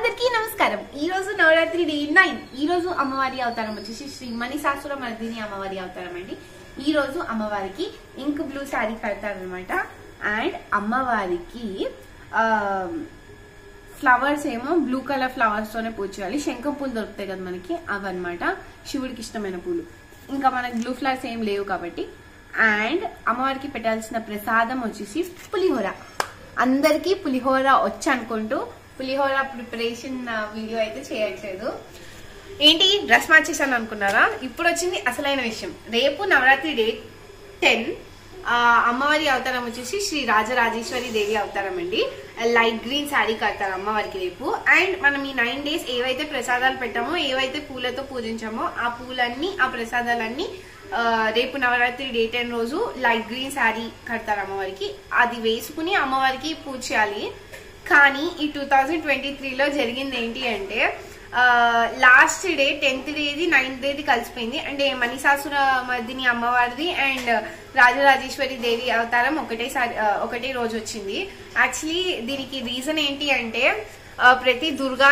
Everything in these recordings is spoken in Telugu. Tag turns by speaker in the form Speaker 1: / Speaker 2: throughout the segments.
Speaker 1: అందరికీ నమస్కారం। ఈ రోజు నవరాత్రి డే 9। ఈ రోజు అమ్మవారి అవతారం వచ్చేసి శ్రీ మణిసాసుర మర్దిని అమ్మవారి అవతారం అండి। ఈ రోజు అమ్మవారికి ఇంక్ బ్లూ సారీ కడతారనమాట। అండ్ అమ్మవారికి ఫ్లవర్స్ ఏమో బ్లూ కలర్ ఫ్లవర్స్ తోనే పూజ చేయాలి। శంఖం పూలు దొరుకుతాయి కదా మనకి, అవన్నమాట శివుడికి ఇష్టమైన పూలు। ఇంకా మనకి బ్లూ ఫ్లవర్స్ ఏం లేవు కాబట్టి। అండ్ అమ్మవారికి పెట్టాల్సిన ప్రసాదం వచ్చేసి పులిహోర। అందరికీ పులిహోర వచ్చి అనుకుంటూ పులిహోర ప్రిపరేషన్ వీడియో అయితే చేయట్లేదు। ఏంటి డ్రెస్ మార్చేసాను అనుకున్నారా? ఇప్పుడు వచ్చింది అసలైన విషయం। రేపు నవరాత్రి డే 10 అమ్మవారి అవతారం వచ్చేసి శ్రీ రాజరాజేశ్వరి దేవి అవతారం అండి। లైట్ గ్రీన్ శారీ కడతారు అమ్మవారికి రేపు। అండ్ మనం ఈ 9 days ఏవైతే ప్రసాదాలు పెట్టామో, ఏవైతే పూలతో పూజించామో ఆ పూలన్నీ, ఆ ప్రసాదాలన్నీ రేపు నవరాత్రి డే 10 రోజు లైట్ గ్రీన్ శారీ కడతారు అమ్మవారికి। అది వేసుకుని అమ్మవారికి పూజ చేయాలి। కానీ ఈ 2023లో జరిగింది ఏంటి అంటే లాస్ట్ డే 10th డేది 9th డేది కలిసిపోయింది। అంటే మణిసాసుర మర్దిని అమ్మవారిది అండ్ రాజరాజేశ్వరి దేవి అవతారం ఒకటే రోజు వచ్చింది। యాక్చువల్లీ దీనికి రీజన్ ఏంటి అంటే ప్రతి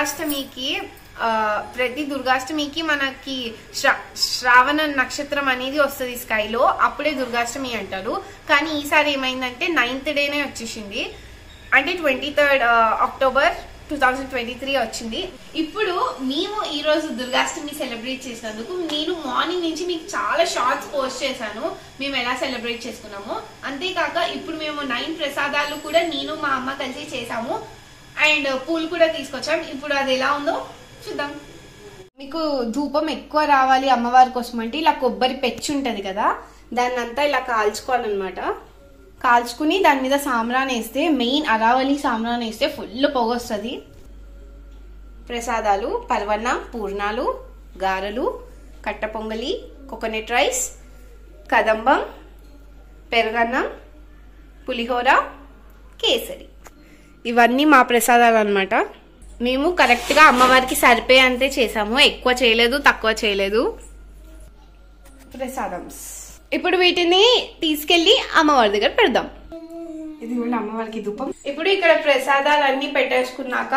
Speaker 1: దుర్గాష్టమికి మనకి శ్రావణ నక్షత్రం అనేది వస్తుంది స్కైలో, అప్పుడే దుర్గాష్టమి అంటారు। కానీ ఈసారి ఏమైందంటే 9th డేనే వచ్చేసింది, అంటే 23rd October 2023 వచ్చింది। ఇప్పుడు మేము ఈ రోజు దుర్గాష్టమి సెలబ్రేట్ చేసినందుకు నేను మార్నింగ్ నుంచి మీకు చాలా షార్ట్స్ పోస్ట్ చేశాను మేము ఎలా సెలబ్రేట్ చేసుకున్నాము। అంతేకాక ఇప్పుడు మేము 9 ప్రసాదాలు కూడా నేను మా అమ్మ కలిసి చేసాము అండ్ పూలు కూడా తీసుకొచ్చాం। ఇప్పుడు అది ఎలా ఉందో చూద్దాం। మీకు ధూపం ఎక్కువ రావాలి అమ్మవారి కోసం అంటే ఇలా కొబ్బరి పెచ్చు ఉంటది కదా, దాన్ని అంతా ఇలా కాల్చుకోవాలన్నమాట। కాల్చుకుని దాని మీద సాంబ్రాన్ వేస్తే, మెయిన్ అరావళి సాంబ్రాన్ వేస్తే ఫుల్ పొగ వస్తుంది। ప్రసాదాలు పరవన్నం, పూర్ణాలు, గారెలు, కట్ట పొంగలి, కోకోనట్ రైస్, కదంబం, పెరుగన్నం, పులిహోర, కేసరి, ఇవన్నీ మా ప్రసాదాలు అన్నమాట। మేము కరెక్ట్గా అమ్మవారికి సరిపోయేంతే చేసాము, ఎక్కువ చేయలేదు తక్కువ చేయలేదు। ప్రసాదం ఇప్పుడు వీటిని తీసుకెళ్లి అమ్మవారి దగ్గర పెడదాం। ఇది కూడా అమ్మవారికి ధూపం। ఇప్పుడు ఇక్కడ ప్రసాదాలన్నీ పెట్టేసుకున్నాక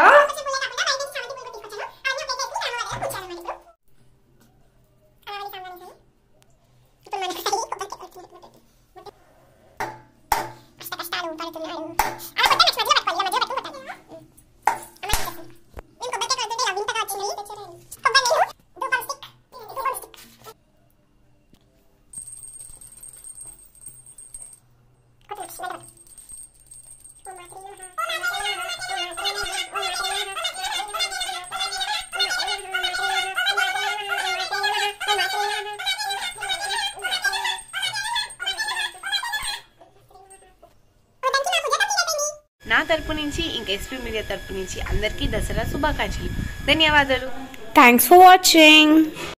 Speaker 1: నా తరపు నుంచి ఇంకా ఎస్పీ మీడియా తరపు నుంచి అందరికీ దసరా శుభాకాంక్షలు। ధన్యవాదాలు। Thanks for watching.